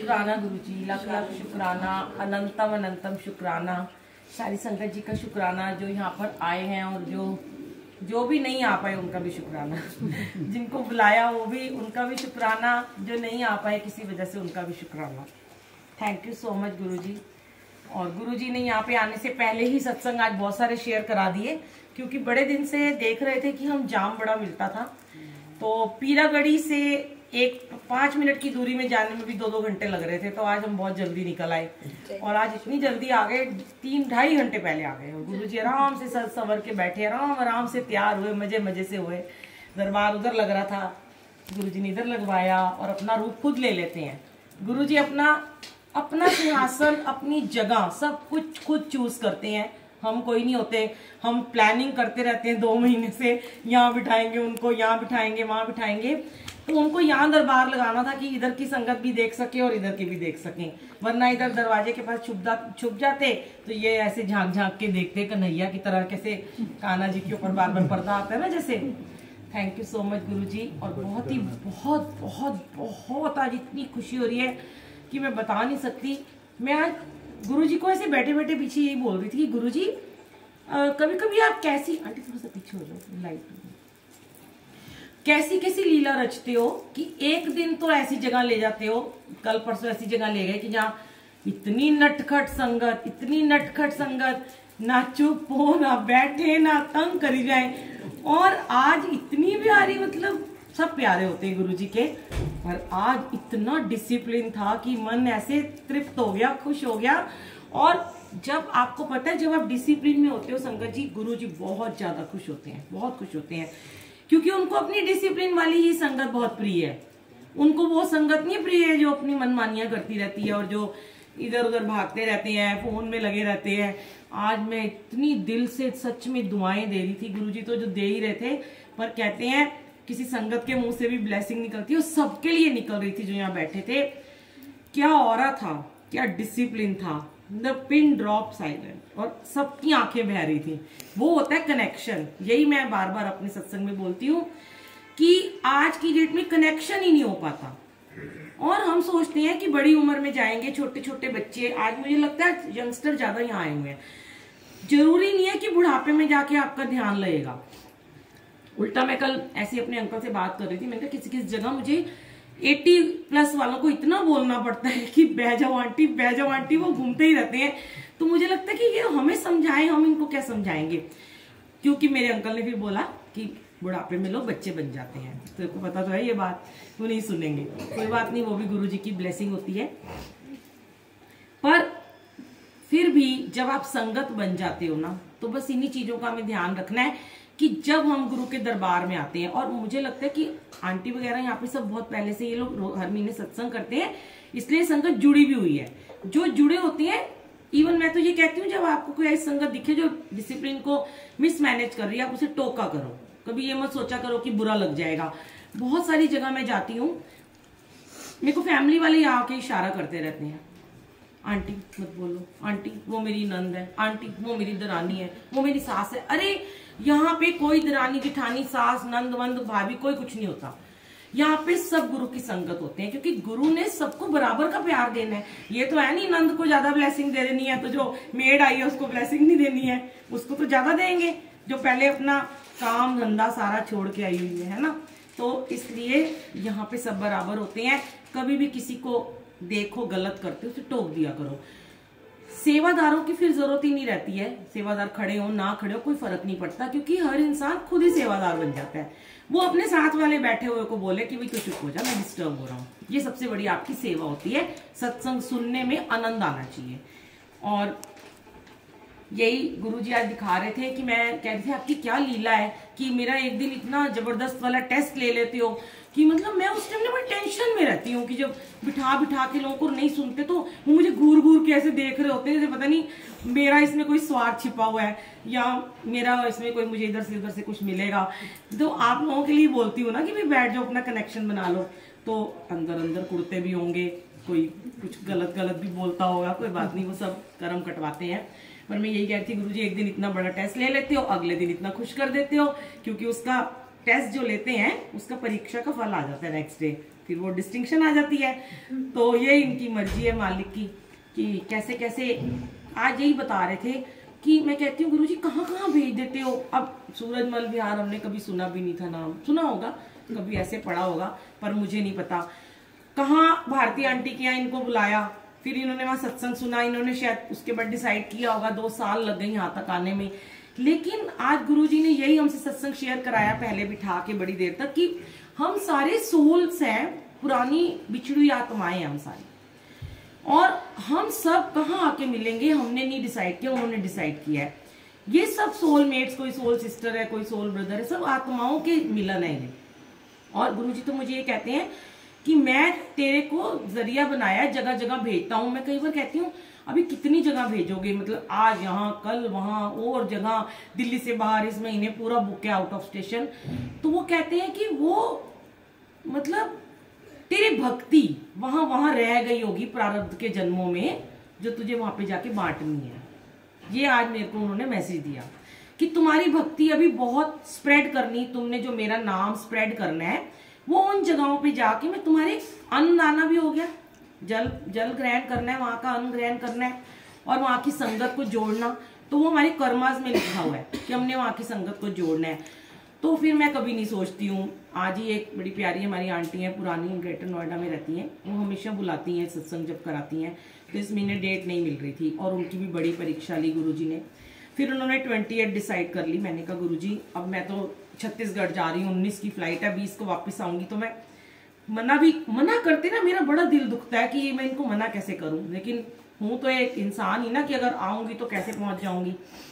शुक्राना गुरु जी, लाख लाख शुक्राना, अनंतम अनंतम शुक्राना। सारी संगत जी का शुक्राना जो यहाँ पर आए हैं और जो भी नहीं आ पाए उनका भी शुक्राना। जिनको बुलाया वो भी उनका भी शुक्राना, जो नहीं आ पाए किसी वजह से उनका भी शुक्राना। थैंक यू सो मच गुरु जी। और गुरु जी ने यहाँ पे आने से पहले ही सत्संग आज बहुत सारे शेयर करा दिए, क्योंकि बड़े दिन से देख रहे थे कि हम जाम बड़ा मिलता था, तो पीरागढ़ी से 5 मिनट की दूरी में जाने में भी 2-2 घंटे लग रहे थे। तो आज हम बहुत जल्दी निकल आए और आज इतनी जल्दी आ गए, 3-2.5 घंटे पहले आ गए। और गुरु जी आराम से सज संवर के बैठे, आराम से तैयार हुए, मजे मजे से हुए। दरबार उधर लग रहा था, गुरु जी ने इधर लगवाया और अपना रूप खुद ले लेते हैं। गुरु जी अपना सिंहासन, अपनी जगह सब कुछ खुद चूज करते हैं। हम कोई नहीं होते, हम प्लानिंग करते रहते हैं 2 महीने से, यहाँ बिठाएंगे उनको, यहाँ बिठाएंगे, वहां बिठाएंगे। तो उनको यहाँ दरबार लगाना था कि इधर की संगत भी देख सके और इधर की भी देख सकें, वरना इधर दरवाजे के पास छुप जाते तो ये ऐसे झांक झांक के देखते कन्हैया की तरह, कैसे कान्हा जी के ऊपर बार बार पर्दा आता है ना जैसे। थैंक यू सो मच गुरु जी। और बहुत ही बहुत बहुत बहुत आज इतनी खुशी हो रही है कि मैं बता नहीं सकती। मैं आज गुरुजी को ऐसे बैठे बैठे पीछे यही बोल रही थी कि गुरुजी कभी कभी आप कैसी, आंटी थोड़ा सा पीछे हो जाओ लाइट, कैसी कैसी लीला रचते हो कि एक दिन तो ऐसी जगह ले जाते हो, कल परसों ऐसी जगह ले गए कि जहाँ इतनी नटखट संगत, इतनी नटखट संगत, ना चुप हो ना बैठे ना तंग करी जाए, और आज इतनी प्यारी, मतलब सब प्यारे होते हैं गुरु जी के, पर आज इतना डिसिप्लिन था कि मन ऐसे तृप्त हो गया, खुश हो गया। और जब आपको पता है, जब आप डिसिप्लिन में होते हो संगत जी, गुरु जी बहुत ज्यादा खुश होते हैं, बहुत खुश होते हैं, क्योंकि उनको अपनी डिसिप्लिन वाली ही संगत बहुत प्रिय है। उनको वो संगत नहीं प्रिय है जो अपनी मनमानियां करती रहती है और जो इधर उधर भागते रहते हैं, फोन में लगे रहते हैं। आज मैं इतनी दिल से सच में दुआएं दे रही थी, गुरु जी तो जो दे ही रहे थे, पर कहते हैं किसी संगत के मुंह से भी ब्लेसिंग निकलती है, और सबके लिए निकल रही थी जो यहाँ बैठे थे। क्या ऑरा था, क्या डिसिप्लिन था, द पिन ड्रॉप साइलेंट, और सबकी आंखें बह रही थी। वो होता है कनेक्शन। यही मैं बार बार अपने सत्संग में बोलती हूँ कि आज की डेट में कनेक्शन ही नहीं हो पाता, और हम सोचते हैं कि बड़ी उम्र में जाएंगे, छोटे छोटे बच्चे, आज मुझे लगता है यंगस्टर ज्यादा यहाँ आए हुए हैं। जरूरी नहीं है कि बुढ़ापे में जाके आपका ध्यान लगेगा। उल्टा मैं कल ऐसे अपने अंकल से बात कर रही थी, मैंने कहा किसी जगह मुझे 80+ वालों को इतना बोलना पड़ता है कि बह जाओ आंटी, बह जाओ आंटी, वो घूमते ही रहते हैं। तो मुझे लगता है कि ये हमें समझाएं, हम इनको क्या समझाएंगे, क्योंकि मेरे अंकल ने फिर बोला कि बुढ़ापे में लोग बच्चे बन जाते हैं। तो आपको पता तो है ये बात, वो नहीं सुनेंगे, कोई बात नहीं, वो भी गुरु जी की ब्लेसिंग होती है। पर फिर भी जब आप संगत बन जाते हो ना, तो बस इन्हीं चीजों का हमें ध्यान रखना है कि जब हम गुरु के दरबार में आते हैं, और मुझे लगता है कि आंटी वगैरह यहाँ पे सब बहुत पहले से ये लोग हर महीने सत्संग करते हैं, इसलिए संगत जुड़ी भी हुई है। जो जुड़े होते हैं, इवन मैं तो ये कहती हूँ, जब आपको कोई ऐसी संगत दिखे जो डिसिप्लिन को मिसमैनेज कर रही है, आप उसे टोका करो, कभी ये मत सोचा करो कि बुरा लग जाएगा। बहुत सारी जगह मैं जाती हूँ, मेरे को फैमिली वाले यहाँ आके इशारा करते रहते हैं, आंटी मत बोलो, आंटी वो मेरी नंद है, आंटी वो मेरी दरानी है, वो मेरी सास है। अरे यहाँ पे कोई दरानी जिठानी सास नंद वंद भाभी कोई कुछ नहीं होता। यहाँ पे सब गुरु की संगत होते हैं, क्योंकि गुरु ने सबको बराबर का प्यार देना है। ये तो है नहीं नंद को ज्यादा ब्लेसिंग दे देनी है, तो जो मेड आई है उसको ब्लेसिंग नहीं देनी है, उसको तो ज्यादा देंगे जो पहले अपना काम धंधा सारा छोड़ के आई हुई है ना। तो इसलिए यहाँ पे सब बराबर होते हैं। कभी भी किसी को देखो गलत करते हो तो टोक दिया करो। सेवादारों की फिर जरूरत ही नहीं रहती है, सेवादार खड़े हो ना खड़े हो कोई फर्क नहीं पड़ता, क्योंकि हर इंसान खुद ही सेवादार बन जाता है। वो अपने साथ वाले बैठे हुए को बोले कि भाई तू चुप हो जा, मैं डिस्टर्ब हो रहा हूँ। ये सबसे बड़ी आपकी सेवा होती है। सत्संग सुनने में आनंद आना चाहिए। और यही गुरुजी आज दिखा रहे थे कि मैं कह रही थी आपकी क्या लीला है कि मेरा एक दिन इतना जबरदस्त वाला टेस्ट ले लेते हो कि मतलब मैं उस टाइम ना बड़ी टेंशन में रहती हूँ कि जब बिठा बिठा के लोगों को नहीं सुनते तो वो मुझे घूर घूर के ऐसे देख रहे होते हैं जैसे पता नहीं मेरा इसमें कोई स्वार्थ छिपा हुआ है या मेरा इसमें कोई मुझे इधर से कुछ मिलेगा। तो आप लोगों के लिए बोलती हूँ ना कि भाई बैठ जाओ, अपना कनेक्शन बना लो। तो अंदर अंदर कुड़ते भी होंगे, कोई कुछ गलत भी बोलता होगा, कोई बात नहीं, वो सब कर्म कटवाते हैं। पर मैं यही कह रही थी गुरुजी एक दिन इतना बड़ा टेस्ट ले लेते हो, अगले दिन इतना खुश कर देते हो, क्योंकि उसका टेस्ट जो लेते हैं उसका परीक्षा का फल आ जाता है नेक्स्ट डे। फिर वो डिस्टिंक्शन आ जाती है। तो ये इनकी मर्जी है मालिक की कि कैसे कैसे। आज यही बता रहे थे कि मैं कहती हूँ गुरुजी कहाँ कहाँ भेज देते हो। अब सूरजमल विहार हमने कभी सुना भी नहीं था, नाम सुना होगा, कभी ऐसे पढ़ा होगा, पर मुझे नहीं पता। कहाँ भारती आंटी के यहाँ इनको बुलाया, फिर इन्होंने वहां सत्संग सुना, इन्होंने शायद उसके बाद डिसाइड किया होगा, 2 साल लग गए यहाँ तक आने में। लेकिन आज गुरुजी ने यही हमसे सत्संग शेयर कराया पहले बिठा के बड़ी देर तक कि हम सारे सोल्स हैं, पुरानी बिछड़ी आत्माएं हम सारी, और हम सब कहाँ आके मिलेंगे हमने नहीं डिसाइड किया, उन्होंने डिसाइड किया है। ये सब सोलमेट्स, कोई सोल सिस्टर है, कोई सोल ब्रदर है, सब आत्माओं के मिलन है ये। और गुरुजी तो मुझे ये कहते हैं कि मैं तेरे को जरिया बनाया, जगह जगह भेजता हूँ। मैं कई बार कहती हूँ अभी कितनी जगह भेजोगे, मतलब आज यहाँ कल वहां और जगह, दिल्ली से बाहर इस महीने पूरा बुक है आउट ऑफ स्टेशन। तो वो कहते हैं कि वो मतलब तेरी भक्ति वहां वहां रह गई होगी प्रारब्ध के जन्मों में, जो तुझे वहां पे जाके बांटनी है। ये आज मेरे को उन्होंने मैसेज दिया कि तुम्हारी भक्ति अभी बहुत स्प्रेड करनी, तुमने जो मेरा नाम स्प्रेड करना है वो उन जगहों पे जाके मैं तुम्हारे अन्न दाना भी हो गया, जल ग्रहण करना है, वहां का अन्न ग्रहण करना है और वहां की संगत को जोड़ना। तो वो हमारे कर्मास में लिखा हुआ है कि हमने वहां की संगत को जोड़ना है। तो फिर मैं कभी नहीं सोचती हूँ। आज ही एक बड़ी प्यारी हमारी आंटी है, पुरानी, ग्रेटर नोएडा में रहती हैं, वो हमेशा बुलाती हैं सत्संग जब कराती हैं। तो इस महीने डेट नहीं मिल रही थी और उनकी भी बड़ी परीक्षा ली गुरुजी ने। फिर उन्होंने 28 डिसाइड कर ली। मैंने कहा गुरुजी अब मैं तो छत्तीसगढ़ जा रही हूँ, 19 की फ्लाइट है, 20 को वापस आऊंगी। तो मैं मना करते ना, मेरा बड़ा दिल दुखता है कि मैं इनको मना कैसे करूं, लेकिन हूं तो एक इंसान ही ना कि अगर आऊंगी तो कैसे पहुंच जाऊंगी।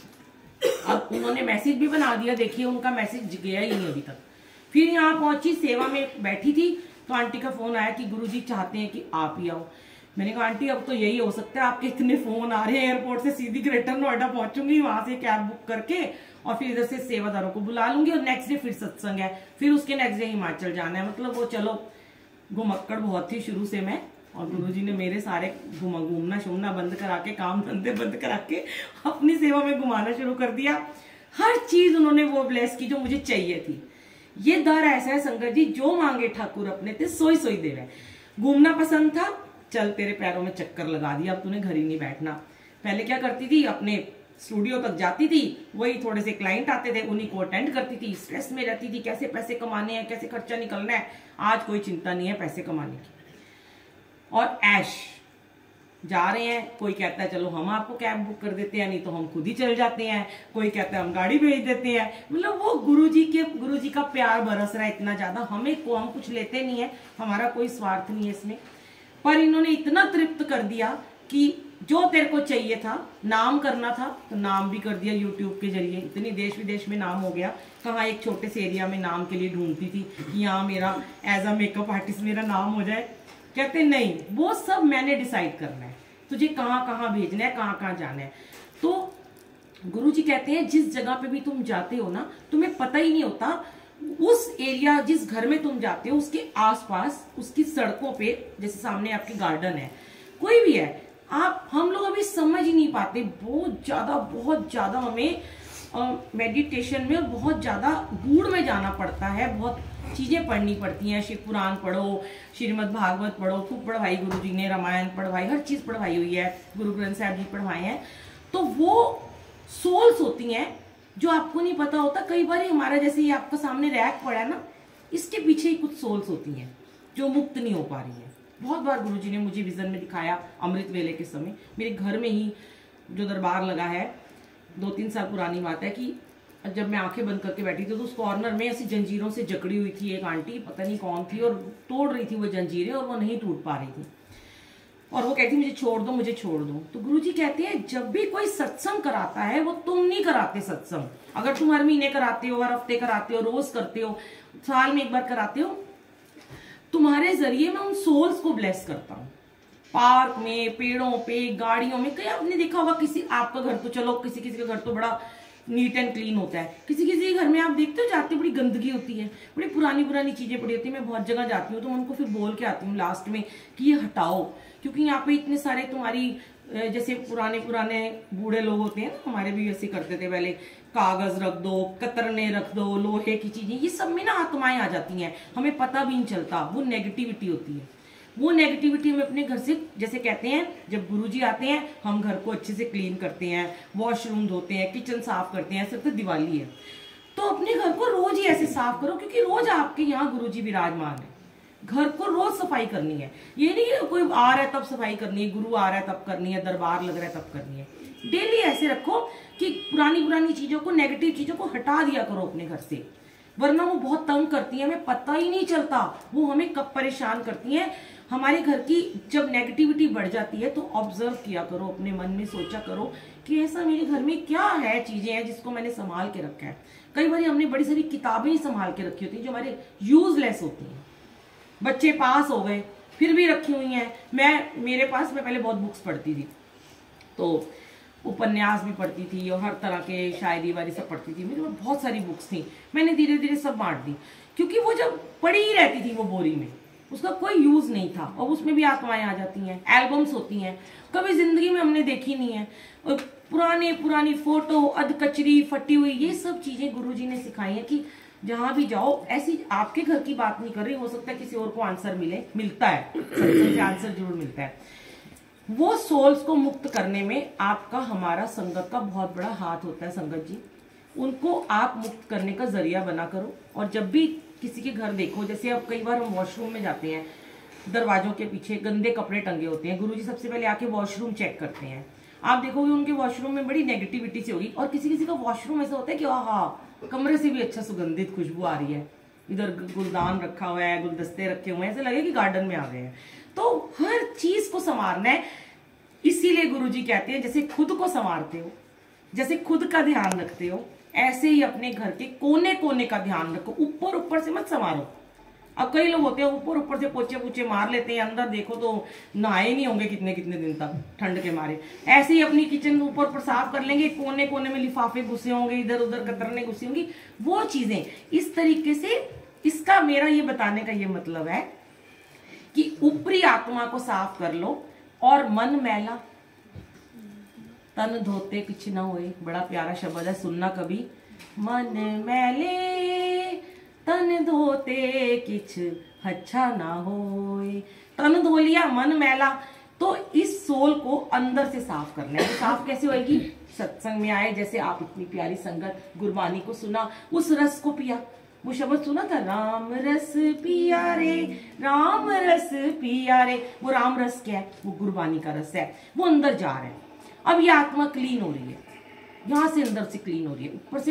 अब उन्होंने मैसेज भी बना दिया, देखिए उनका मैसेज गया ही नहीं अभी तक। फिर यहाँ पहुंची, सेवा में बैठी थी, तो आंटी का फोन आया कि गुरुजी चाहते हैं कि आप ही आओ। मैंने कहा आंटी अब तो यही हो सकता है, आपके इतने फोन आ रहे हैं, एयरपोर्ट से सीधी ग्रेटर नोएडा पहुंचूंगी, वहां से कैब बुक करके और फिर इधर से सेवादारों को बुला लूंगी और नेक्स्ट डे फिर सत्संग है, फिर उसके नेक्स्ट डे हिमाचल जाना है। मतलब वो चलो घुमक्कड़ बहुत थी शुरू से मैं, और गुरुजी ने मेरे सारे घूमना शुमना बंद करा के, काम धंधे बंद करा के अपनी सेवा में घुमाना शुरू कर दिया। हर चीज उन्होंने वो ब्लेस की जो मुझे चाहिए थी। ये दर ऐसा है संगत जी, जो मांगे ठाकुर अपने ते सोई सोई देवे। घूमना पसंद था, चल तेरे पैरों में चक्कर लगा दिया, अब तूने घर ही नहीं बैठना। पहले क्या करती थी, अपने स्टूडियो तक जाती थी, वही थोड़े से क्लाइंट आते थे उन्हीं को अटेंड करती थी, स्ट्रेस में रहती थी, कैसे पैसे कमाने हैं, कैसे खर्चा निकलना है। आज कोई चिंता नहीं है पैसे कमाने की, और ऐश जा रहे हैं। कोई कहता है चलो हम आपको कैब बुक कर देते हैं, नहीं तो हम खुद ही चल जाते हैं, कोई कहता है हम गाड़ी भेज देते हैं। मतलब वो गुरुजी का प्यार बरस रहा है इतना ज्यादा। हम कुछ लेते नहीं है, हमारा कोई स्वार्थ नहीं है इसमें, पर इन्होंने इतना तृप्त कर दिया कि जो तेरे को चाहिए था, नाम करना था तो नाम भी कर दिया यूट्यूब के जरिए। इतनी देश विदेश में नाम हो गया। कहाँ एक छोटे से एरिया में नाम के लिए ढूंढती थी कि यहाँ मेरा एज अ मेकअप आर्टिस्ट मेरा नाम हो जाए। कहते नहीं, वो सब मैंने डिसाइड करना है, तुझे कहाँ कहाँ भेजना है, कहाँ कहाँ जाना है। तो गुरुजी कहते हैं जिस जगह पे भी तुम जाते हो ना, तुम्हें पता ही नहीं होता उस एरिया, जिस घर में तुम जाते हो उसके आसपास, उसकी सड़कों पे, जैसे सामने आपकी गार्डन है, कोई भी है, हम लोग अभी समझ ही नहीं पाते। बहुत ज्यादा हमें मेडिटेशन में बहुत ज्यादा गूढ़ में जाना पड़ता है, बहुत चीजें पढ़नी पड़ती हैं। शिव पुराण पढ़ो, श्रीमद् भागवत पढ़ो, खूब पढ़वाई गुरुजी ने, रामायण पढ़वाई, हर चीज पढ़वाई हुई है, गुरु ग्रंथ साहब जी पढ़वाए हैं। तो वो सोल्स होती हैं जो आपको नहीं पता होता। कई बार हमारा जैसे ये आपका सामने रैक पड़ा है ना, इसके पीछे ही कुछ सोल्स होती हैं जो मुक्त नहीं हो पा रही है। बहुत बार गुरुजी ने मुझे विजन में दिखाया, अमृत वेले के समय मेरे घर में ही जो दरबार लगा है, 2-3 साल पुरानी बात है, कि जब मैं आंखें बंद करके बैठी थी तो उस कॉर्नर में ऐसी जंजीरों से जकड़ी हुई थी एक आंटी, पता नहीं कौन थी, और तोड़ रही थी वो जंजीरें और वो नहीं टूट पा रही थी, और वो कहती मुझे छोड़ दो, मुझे छोड़ दो। तो गुरुजी कहते हैं जब भी कोई सत्संग कराता है, वो तुम नहीं कराते सत्संग। अगर तुम हर महीने कराते हो, हर हफ्ते कराते हो, रोज करते हो, साल में एक बार कराते हो, तुम्हारे जरिए मैं उन सोल्स को ब्लेस करता हूँ। पार्क में, पेड़ों पे, गाड़ियों में, कहीं आपने देखा होगा, किसी आपका घर तो चलो किसी किसी का घर तो बड़ा नीट एंड क्लीन होता है, किसी किसी घर में आप देखते हो जाते बड़ी गंदगी होती है, बड़ी पुरानी चीजें पड़ी होती है। मैं बहुत जगह जाती हूँ तो मैं उनको फिर बोल के आती हूँ लास्ट में कि ये हटाओ, क्योंकि यहाँ पे इतने सारे तुम्हारी जैसे पुराने पुराने बूढ़े लोग होते हैं ना, हमारे भी ऐसे करते थे पहले, कागज रख दो, कतरने रख दो, लोहे की चीजें, ये सब में ना आत्माएं आ जाती हैं, हमें पता भी नहीं चलता। वो नेगेटिविटी होती है। वो नेगेटिविटी हम अपने घर से, जैसे कहते हैं जब गुरुजी आते हैं हम घर को अच्छे से क्लीन करते हैं, वॉशरूम धोते हैं, किचन साफ करते हैं, सिर्फ दिवाली है तो अपने घर को रोज ही ऐसे साफ करो, क्योंकि रोज आपके यहाँ गुरुजी विराजमान है। घर को रोज सफाई करनी है। ये नहीं है कोई आ रहा है तब सफाई करनी है, गुरु आ रहा है तब करनी है, दरबार लग रहा है तब करनी है। डेली ऐसे रखो कि पुरानी पुरानी चीजों को, नेगेटिव चीजों को हटा दिया करो अपने घर से, वरना वो बहुत तंग करती है, हमें पता ही नहीं चलता वो हमें कब परेशान करती है। हमारे घर की जब नेगेटिविटी बढ़ जाती है तो ऑब्जर्व किया करो, अपने मन में सोचा करो कि ऐसा मेरे घर में क्या है, चीजें हैं जिसको मैंने संभाल के रखा है। कई बार हमने बड़ी सारी किताबें ही संभाल के रखी होती है जो हमारे यूजलेस होती हैं। बच्चे पास हो गए फिर भी रखी हुई हैं। मैं पहले बहुत बुक्स पढ़ती थी, तो उपन्यास भी पढ़ती थी और हर तरह के शायरी वारी सब पढ़ती थी। मेरे पास बहुत सारी बुक्स थी, मैंने धीरे धीरे सब बांट दी, क्योंकि वो जब पड़ी ही रहती थी वो बोरी में, उसका कोई यूज नहीं था। और उसमें भी आत्माएं आ जाती हैं, एल्बम्स होती हैं, कभी जिंदगी में हमने देखी नहीं है। और पुरानी फोटो, अधकचरी, फटी हुई, ये सब चीजें गुरुजी ने सिखाई है कि जहां भी जाओ, ऐसी आपके घर की बात नहीं कर रही, हो सकता है किसी और को आंसर मिलता है, सत्संग से आंसर जरूर मिलता है। वो सोल्स को मुक्त करने में आपका, हमारा, संगत का बहुत बड़ा हाथ होता है। संगत जी, उनको आप मुक्त करने का जरिया बना करो। और जब भी किसी के घर देखो, जैसे अब कई बार हम वॉशरूम में जाते हैं, दरवाजों के पीछे गंदे कपड़े टंगे होते हैं, गुरुजी सबसे पहले आके वॉशरूम चेक करते हैं। आप देखोगे उनके वॉशरूम में बड़ी नेगेटिविटी सी होगी, और किसी किसी का वॉशरूम ऐसा होता है कि हाँ, कमरे से भी अच्छा सुगंधित खुशबू आ रही है, इधर गुलदान रखा हुआ है, गुलदस्ते रखे हुए हैं, ऐसे लगे कि गार्डन में आ गए हैं। तो हर चीज को संवारना है। इसीलिए गुरुजी कहते हैं जैसे खुद को संवारते हो, जैसे खुद का ध्यान रखते हो, ऐसे ही अपने घर के कोने कोने का ध्यान रखो। ऊपर ऊपर से मत संवारो। अब कई लोग होते हैं ऊपर ऊपर से पोचे पूछे मार लेते हैं, अंदर देखो तो नहाए नहीं होंगे कितने कितने दिन तक ठंड के मारे। ऐसे ही अपनी किचन ऊपर ऊपर साफ कर लेंगे, कोने कोने में लिफाफे घुसे होंगे, इधर उधर कतरने घुसी होंगी, वो चीजें इस तरीके से। इसका मेरा ये बताने का ये मतलब है कि ऊपरी आत्मा को साफ कर लो, और मन मैला तन धोते किछ ना होए, बड़ा प्यारा शब्द है, सुनना कभी। मन मैले तन धोते किछ अच्छा ना होए। तन धो लिया, मन मैला, तो इस सोल को अंदर से साफ करना है। तो साफ कैसे होएगी? सत्संग में आए, जैसे आप इतनी प्यारी संगत, गुरबानी को सुना, उस रस को पिया। वो शब्द सुना था, राम रस पिया रे, राम रस पिया रे। वो राम रस क्या है? वो गुरबानी का रस है, वो अंदर जा रहा है। अब ये आत्मा क्लीन हो रही है, यहां से अंदर से क्लीन हो रही है।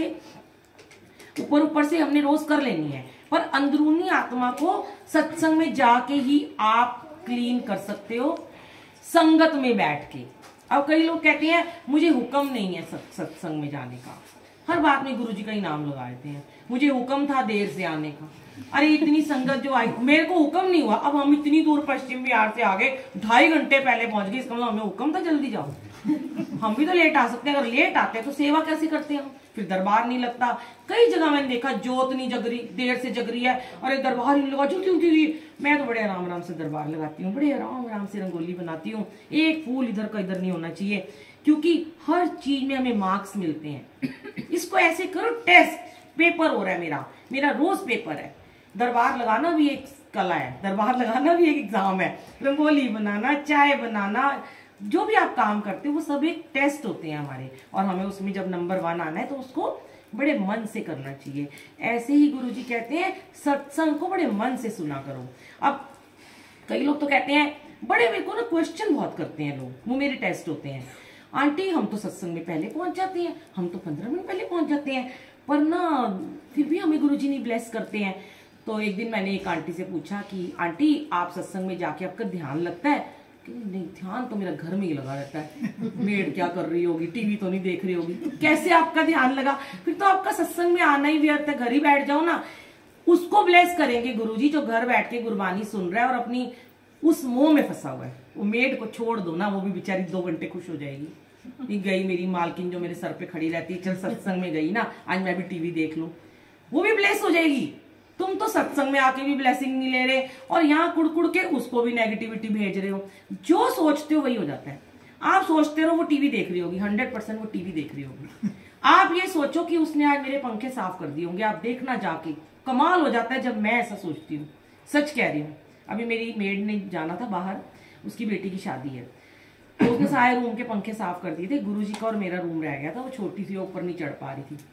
ऊपर से हमने रोज कर लेनी है, पर अंदरूनी आत्मा को सत्संग में जाके ही आप क्लीन कर सकते हो, संगत में बैठ के। अब कई लोग कहते हैं मुझे हुक्म नहीं है सत्संग में जाने का, हर बात में गुरुजी का ही नाम लगा देते हैं। मुझे हुक्म था देर से आने का। अरे इतनी संगत जो आई, मेरे को हुक्म नहीं हुआ। अब हम इतनी दूर पश्चिम बिहार से आ गए, 2.5 घंटे पहले पहुंच गए, इसका मतलब हमें हुक्म था जल्दी जाओ। हम भी तो लेट आ सकते हैं, अगर लेट आते हैं तो सेवा कैसे करते हैं हम? फिर दरबार नहीं लगता। कई जगह मैंने देखा जोत नहीं जग रही, देर से जग रही है, अरे दरबार नहीं लगा, क्यों? मैं तो बड़े आराम आराम से दरबार लगाती हूँ, बड़े आराम आराम से रंगोली बनाती हूँ, एक फूल इधर का इधर नहीं होना चाहिए, क्योंकि हर चीज में हमें मार्क्स मिलते हैं। इसको ऐसे करो, टेस्ट पेपर हो रहा है मेरा रोज पेपर है। दरबार लगाना भी एक कला है, दरबार लगाना भी एक एग्जाम है, रंगोली बनाना, चाय बनाना, जो भी आप काम करते हो वो सब एक टेस्ट होते हैं हमारे, और हमें उसमें जब नंबर 1 आना है तो उसको बड़े मन से करना चाहिए। ऐसे ही गुरुजी कहते हैं सत्संग को बड़े मन से सुना करो। अब कई लोग तो कहते हैं, बड़े मेरे को ना क्वेश्चन बहुत करते हैं लोग, वो मेरे टेस्ट होते हैं। आंटी हम तो सत्संग में पहले पहुंच जाते हैं, हम तो 15 मिनट पहले पहुंच जाते हैं, पर ना फिर भी हमें गुरुजी नहीं ब्लेस करते हैं। तो एक दिन मैंने एक आंटी से पूछा कि आंटी आप सत्संग में जाके आपका ध्यान लगता है? कि नहीं, ध्यान तो मेरा घर में ही लगा रहता है, मेड क्या कर रही होगी, टीवी तो नहीं देख रही होगी, कैसे आपका ध्यान लगा? फिर तो आपका सत्संग में आना ही व्यर्थ है, घर ही बैठ जाओ ना। उसको ब्लेस करेंगे गुरुजी जो घर बैठ के गुरबानी सुन रहा है और अपनी उस मोह में फंसा हुआ है। वो मेड को छोड़ दो ना, वो भी बेचारी 2 घंटे खुश हो जाएगी। गई मेरी मालकिन जो मेरे सर पे खड़ी रहती है, चल सत्संग में गई ना, आज मैं भी टीवी देख लूं, वो भी ब्लेस हो जाएगी। तुम तो सत्संग में आके भी ब्लेसिंग नहीं ले रहे, और यहाँ कुड़ कुड़ के उसको भी नेगेटिविटी भेज रहे हो। जो सोचते हो वही हो जाता है। आप सोचते रहो वो टीवी देख रही होगी, 100% वो टीवी देख रही होगी। आप ये सोचो कि उसने आज मेरे पंखे साफ कर दिए होंगे, आप देखना जाके कमाल हो जाता है जब मैं ऐसा सोचती हूँ। सच कह रही हूँ। अभी मेरी मेड ने जाना था बाहर, उसकी बेटी की शादी है, तो उसने सारे रूम के पंखे साफ कर दिए थे। गुरुजी का और मेरा रूम रह गया था, वो छोटी सी ऊपर नहीं चढ़ पा रही थी।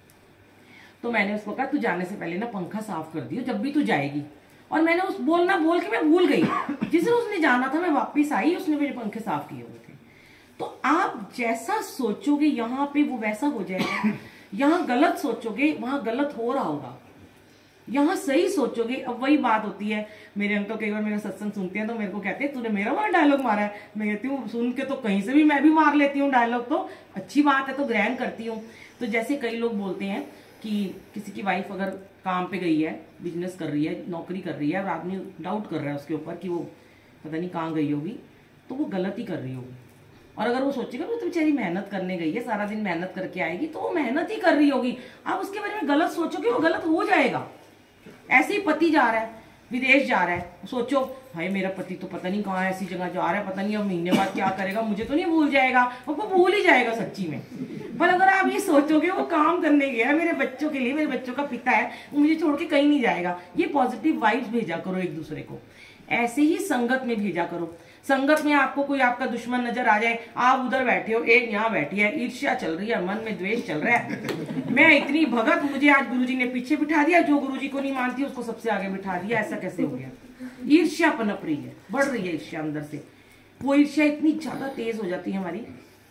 तो मैंने उसको कहा तू जाने से पहले ना पंखा साफ कर दियो जब भी तू जाएगी। और मैंने उस बोल के मैं भूल गई। जिस दिन उसने जाना था मैं वापिस आई, उसने मेरे पंखे साफ किए हुए थे। तो आप जैसा सोचोगे यहाँ पे वो वैसा हो जाएगा। यहाँ गलत सोचोगे वहां गलत हो रहा होगा, यहाँ सही सोचोगे। अब वही बात होती है, मेरे अंकल कई बार मेरा सत्संग सुनते हैं तो मेरे को कहते हैं तूने मेरा वहां डायलॉग मारा है। मैं कहती हूँ सुन के तो कहीं से भी मैं भी मार लेती हूँ डायलॉग, तो अच्छी बात है तो ग्रहण करती हूँ। तो जैसे कई लोग बोलते हैं कि किसी की वाइफ अगर काम पे गई है, बिजनेस कर रही है, नौकरी कर रही है, और आदमी डाउट कर रहा है उसके ऊपर कि वो पता नहीं कहाँ गई होगी, तो वो गलत ही कर रही होगी। और अगर वो सोचेगा वो तो बेचारी मेहनत करने गई है, सारा दिन मेहनत करके आएगी, तो वो मेहनत ही कर रही होगी। आप उसके बारे में गलत सोचोगे वो गलत हो जाएगा। ऐसे ही पति जा रहा है, विदेश जा रहा है, सोचो भाई मेरा पति तो पता नहीं कहाँ ऐसी जगह जा रहा है, पता नहीं अब महीने बाद क्या करेगा, मुझे तो नहीं भूल जाएगा। वो भूल ही जाएगा सच्ची में। पर अगर आप ये सोचोगे वो काम करने गया मेरे बच्चों के लिए, मेरे बच्चों का पिता है, वो मुझे छोड़ के कहीं नहीं जाएगा। ये पॉजिटिव वाइब्स भेजा करो एक दूसरे को। ऐसे ही संगत में भेजा करो। संगत में आपको कोई आपका दुश्मन नजर आ जाए, आप उधर बैठे हो, एक यहाँ बैठी है, ईर्ष्या चल रही है, मन में द्वेष चल रहा है, मैं इतनी भगत, मुझे आज गुरुजी ने पीछे बिठा दिया, जो गुरुजी को नहीं मानती उसको सबसे आगे बिठा दिया, ऐसा कैसे हो गया। ईर्ष्या पनप रही है, बढ़ रही है ईर्ष्या अंदर से। वो ईर्ष्या इतनी ज्यादा तेज हो जाती है हमारी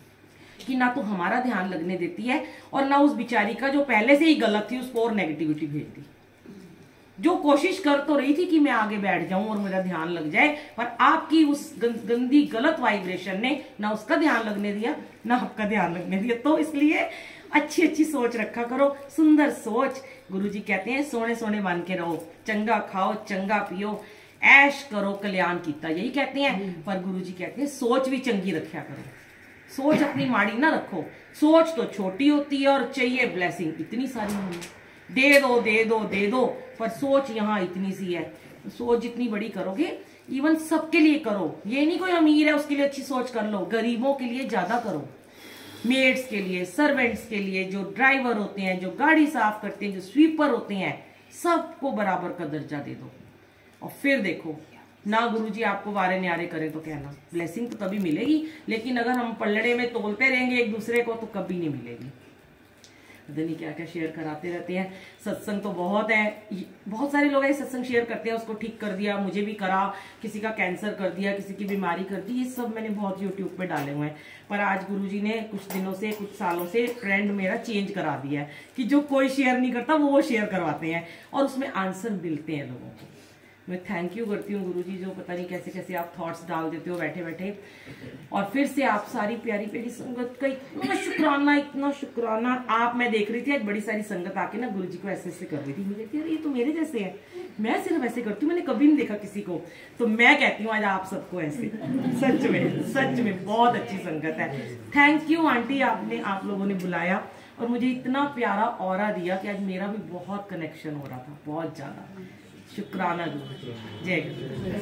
कि ना तो हमारा ध्यान लगने देती है और ना उस बिचारी का जो पहले से ही गलत थी उसको और नेगेटिविटी भेजती। जो कोशिश कर तो रही थी कि मैं आगे बैठ जाऊं और मेरा ध्यान लग जाए, पर आपकी उस गंदी गलत वाइब्रेशन ने ना उसका ध्यान लगने दिया ना आपका ध्यान लगने दिया। तो इसलिए अच्छी अच्छी सोच रखा करो, सुंदर सोच। गुरुजी कहते हैं सोने सोने बन के रहो, चंगा खाओ चंगा पियो, ऐश करो कल्याण कीता, यही कहते हैं। पर गुरुजी कहते हैं सोच भी चंगी रखा करो, सोच अपनी माड़ी ना रखो। सोच तो छोटी होती है और चाहिए ब्लेसिंग इतनी सारी होनी, दे दो दे दो दे दो, पर सोच यहाँ इतनी सी है। सोच जितनी बड़ी करोगे, इवन सबके लिए करो, ये नहीं कोई अमीर है उसके लिए अच्छी सोच कर लो, गरीबों के लिए ज्यादा करो, मेड्स के लिए, सर्वेंट्स के लिए, जो ड्राइवर होते हैं, जो गाड़ी साफ करते हैं, जो स्वीपर होते हैं, सबको बराबर का दर्जा दे दो। और फिर देखो ना गुरुजी आपको वारे न्यारे करे तो कहना, ब्लेसिंग तो तभी मिलेगी। लेकिन अगर हम पल्लड़े में तोलते रहेंगे एक दूसरे को तो कभी नहीं मिलेगी। पता नहीं क्या क्या शेयर कराते रहते हैं। सत्संग तो बहुत है, बहुत सारे लोग ऐसे सत्संग शेयर करते हैं, उसको ठीक कर दिया, मुझे भी करा, किसी का कैंसर कर दिया, किसी की बीमारी कर दी, ये सब मैंने बहुत यूट्यूब पे डाले हुए हैं। पर आज गुरुजी ने कुछ दिनों से, कुछ सालों से ट्रेंड मेरा चेंज करा दिया है कि जो कोई शेयर नहीं करता वो शेयर करवाते हैं और उसमें आंसर मिलते हैं लोगों को। मैं थैंक यू करती हूँ गुरुजी, जो पता नहीं कैसे कैसे आप थॉट्स डाल देते हो बैठे बैठे। और फिर से आप सारी प्यारी प्यारी संगत का इतना शुक्राना, इतना शुक्राना। आप, मैं देख रही थी आज बड़ी सारी संगत आके ना गुरुजी को ऐसे ऐसे कर रही थी, मुझे यार ये तो मेरे जैसे है, मैं सिर्फ ऐसे करती हूँ, मैंने कभी नहीं देखा किसी को। तो मैं कहती हूँ आज आप सबको ऐसे, सच में बहुत अच्छी संगत है। थैंक यू आंटी, आपने, आप लोगों ने बुलाया और मुझे इतना प्यारा ऑरा दिया कि आज मेरा भी बहुत कनेक्शन हो रहा था, बहुत ज्यादा। शुक्राना गुरु, जय गुरु।